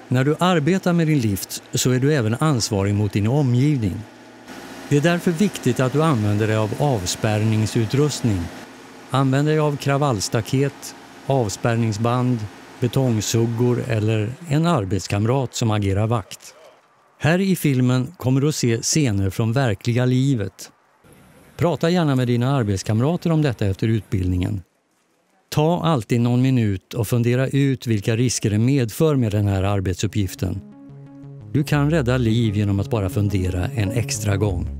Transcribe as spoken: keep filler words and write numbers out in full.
När du arbetar med din lift så är du även ansvarig mot din omgivning. Det är därför viktigt att du använder dig av avspärrningsutrustning. Använd dig av kravallstaket, avspärrningsband, betongsuggor eller en arbetskamrat som agerar vakt. Här i filmen kommer du att se scener från verkliga livet. Prata gärna med dina arbetskamrater om detta efter utbildningen. Ta alltid någon minut och fundera ut vilka risker det medför med den här arbetsuppgiften. Du kan rädda liv genom att bara fundera en extra gång.